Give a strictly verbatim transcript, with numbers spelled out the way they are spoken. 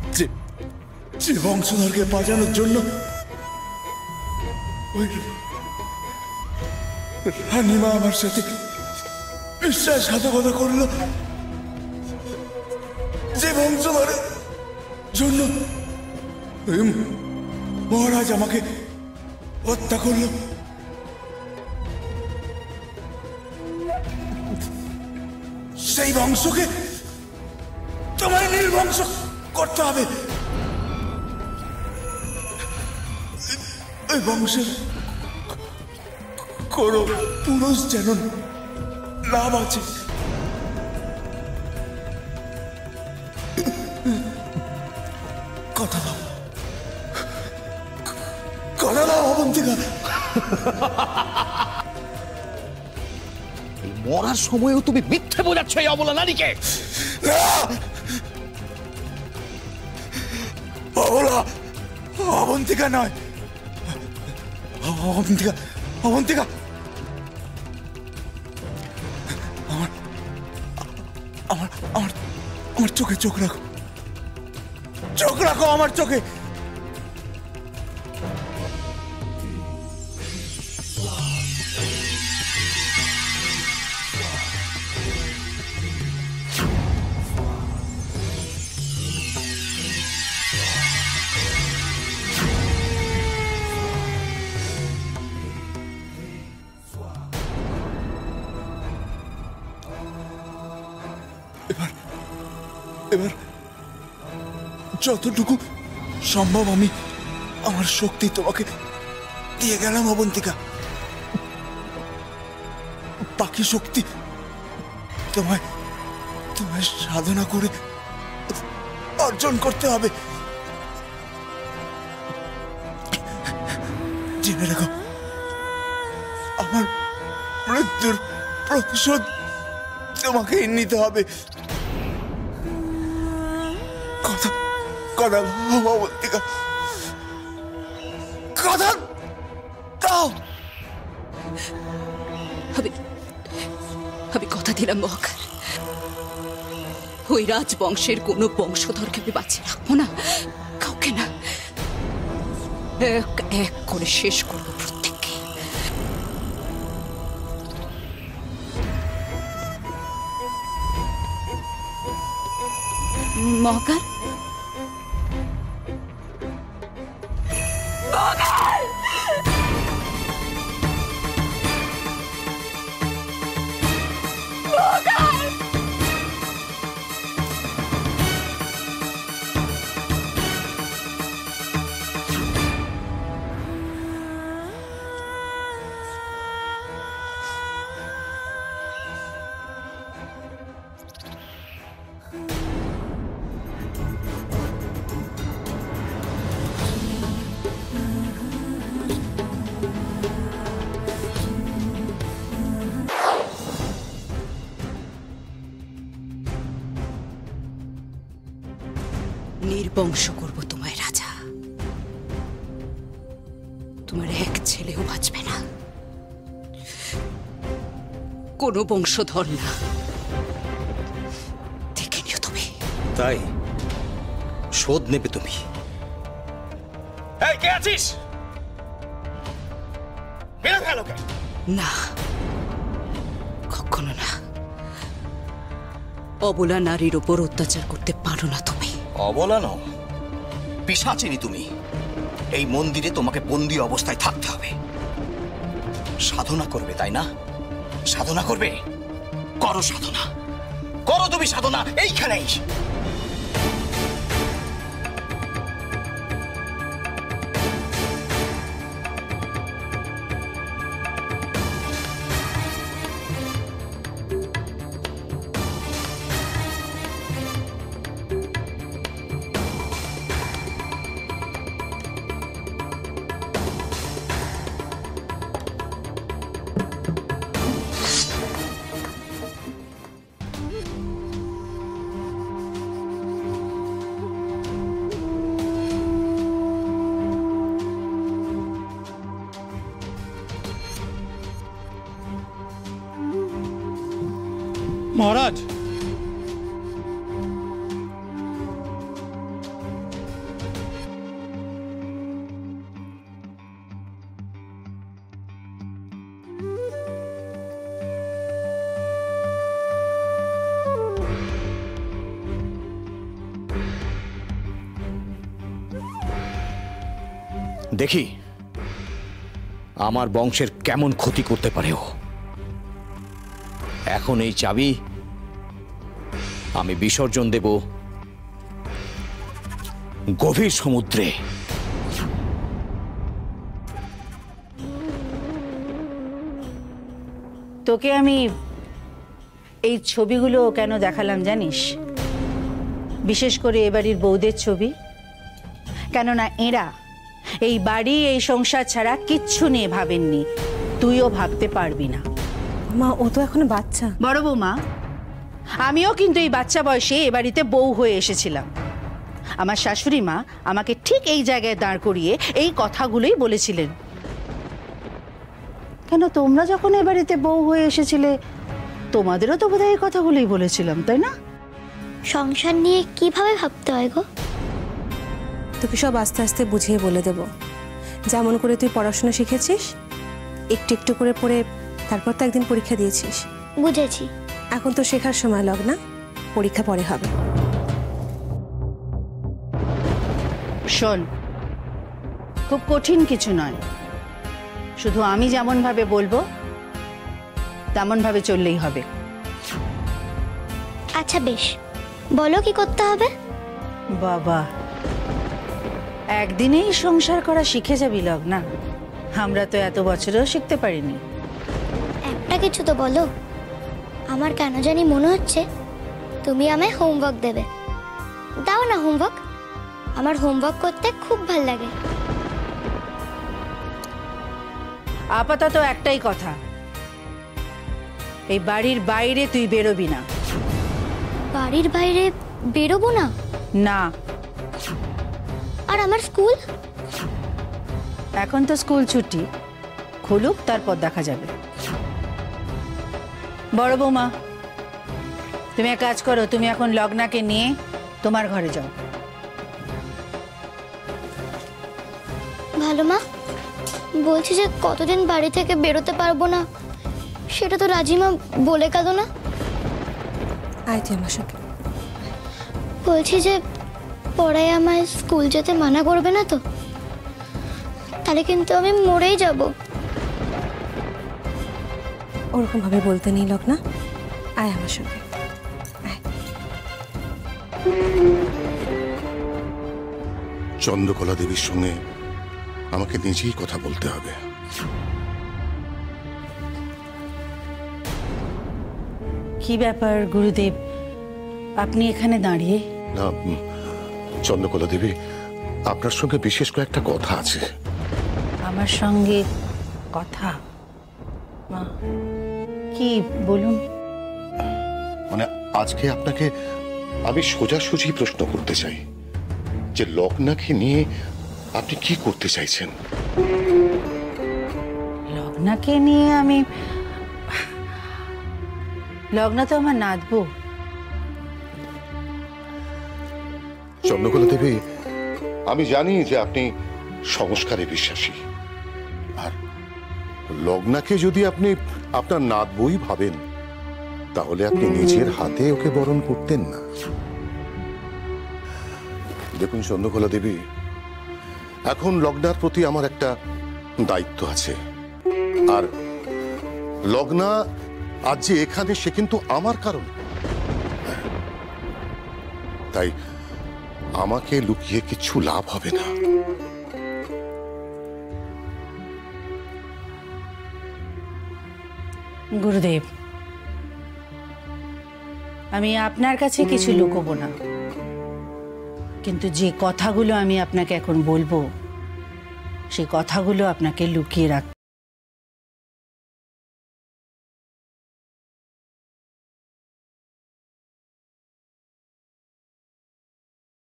যে যে বংশধরকে বাঁচানোর জন্য ওই রানীমা আমার সাথে বিশ্বাসঘাতকতা করলো, যে বংশধরের জন্য মহারাজ আমাকে হত্যা করলো, সেই বংশকে তোমায় নির্বংশ করতে হবে। ওই বংশের কোন পুরুষ যেন না বাঁচে। কথা দাও, কথা দাও অবন্তিকা। মরার সময়ও তুমি মিথ্যে বোঝাচ্ছ এই অবলা নারীকে। অবলা অবন্তিকা নয়, অবন্তিকা অবন্তিকা আমার আমার আমার আমার চোখে চোখ রাখো, চোখ রাখো আমার চোখে। এবার এবার যতটুকু সম্ভব আমি আমার শক্তি তোমাকে দিয়ে গেলাম অবন্তিকা। বাকি শক্তি তোমায় তোমায় সাধনা করে অর্জন করতে হবে। জেনে রাখো, আমার মৃত্যুর প্রতিশোধ তোমাকে নিতে হবে। কথা কথা অবন্তিকা, কথা দাও। আমি আমি কথা দিলাম মহাকাল, ওই রাজবংশের কোনো বংশধরকে আমি বাঁচিয়ে রাখবো না, কাউকে না। এক এক করে শেষ করবো প্রত্যেককে। মহাকাল, নির্বংশ করব তোমায় রাজা। তোমার এক ছেলেও বাঁচবে না, কোনো বংশধর না। দেখে নিও তুমি। তাই শোধ নেবে তুমি? এই কে আছিস? মেরে ফেলো কে? না, কখনো না। অবলা নারীর উপর অত্যাচার করতে পারো না তুমি। অবলা নও, পিশাচিনী তুমি। এই মন্দিরে তোমাকে বন্দী অবস্থায় থাকতে হবে। সাধনা করবে, তাই না? সাধনা করবে, করো সাধনা, করো তুমি সাধনা এইখানেই। মহারাজ, দেখি আমার বংশের কেমন ক্ষতি করতে পারে ও। এখন এই চাবি আমি বিসর্জন দেব গভীর সমুদ্রে। তোকে আমি এই ছবিগুলো কেন দেখালাম জানিস? বিশেষ করে এ বাড়ির বউদের ছবি। কেননা এরা এই বাড়ি এই সংসার ছাড়া কিচ্ছু নিয়ে ভাবেননি, তুইও ভাবতে পারবি না। মা ও তো এখনো বাচ্চা। বড় বৌমা, আমিও কিন্তু এই বাচ্চা বয়সে এ বাড়িতে বউ হয়ে এসেছিলাম। আমার শাশুড়ি মা আমাকে ঠিক এই জায়গায় দাঁড় করিয়ে এই কথাগুলোই বলেছিলেন। কেন তোমরা যখন এ বাড়িতে বউ হয়ে এসেছিলে তোমাদেরও তো বোধহয় এই কথাগুলোই বলেছিলাম, তাই না? সংসার নিয়ে কিভাবে ভাবতে হয় গো? তোকে সব আস্তে আস্তে বুঝিয়ে বলে দেব। যেমন করে তুই পড়াশোনা শিখেছিস, একটু একটু করে পড়ে তারপর তো একদিন পরীক্ষা দিয়েছিস। বুঝেছি। এখন তো শেখার সময়, লগ্না, পরীক্ষা পরে হবে। শোন, খুব কঠিন কিছু নয়, শুধু আমি যেমন ভাবে বলবো তেমন ভাবে চললেই হবে। আচ্ছা বেশ, বলো কি করতে হবে? বাবা, একদিনেই সংসার করা শিখে যাবি লগ্না? আমরা তো এত বছরেও শিখতে পারিনি। একটা কিছু তো বলো। আমার কেন জানি মনে হচ্ছে তুমি আমায় হোমওয়ার্ক দেবে। দাও না হোমওয়ার্ক, আমার হোমওয়ার্ক করতে খুব ভাল লাগে। আপাতত একটাই কথা, এই বাড়ির বাইরে তুই বেরোবি না। বাড়ির বাইরে বেরোবো না? না। আর আমার স্কুল? এখন তো স্কুল ছুটি, খুলুক তারপর দেখা যাবে। বড় বৌমা, তুমি এক কাজ করো, তুমি এখন লগ্নাকে নিয়ে তোমার ঘরে যাও। ভালো মা, বলছি যে কতদিন বাড়ি থেকে বেরোতে পারবো না সেটা তো রাজিমা বলে গেল না। আয় তুই আমার সঙ্গে। বলছি যে পড়ায় আমায় স্কুল যেতে মানা করবে না তো? তাহলে কিন্তু আমি মরেই যাব। ওরকম ভাবে বলতে নেই লগ্না, আয় আমার সঙ্গে। চন্দ্রকলা দেবীর সঙ্গে আমাকে নিজেই কথা বলতে হবে। কি ব্যাপার গুরুদেব, আপনি এখানে দাঁড়িয়ে? না চন্দ্রকলা দেবী, আপনার সঙ্গে বিশেষ কয়েকটা কথা আছে। আমার সঙ্গে কথা? মা, কি বলুন? মানে আজকে আপনাকে আমি সোজাসুজি প্রশ্ন করতে চাই যে লগ্নাকে নিয়ে আপনি কি করতে চাইছেন? লগ্নাকে নিয়ে আমি? লগ্না তো আমার নাতবো। চন্দ্রকলা দেবী, আমি জানি যে আপনি সংস্কারে বিশ্বাসী, আর লগ্নাকে যদি আপনি আপনার নাতবই ভাবেন তাহলে আপনি নিজের হাতে ওকে বরণ করতেন না। দেখুন চন্দ্রকলা দেবী, এখন লগ্নার প্রতি আমার একটা দায়িত্ব আছে, আর লগ্না আজ যে এখানে সে কিন্তু আমার কারণ। তাই আমাকে লুকিয়ে কিছু লাভ হবে না। গুরুদেব, আমি আপনার কাছে কিছু লুকোবো না, কিন্তু যে কথাগুলো আমি আপনাকে এখন বলবো সেই কথাগুলো আপনাকে লুকিয়ে রাখ।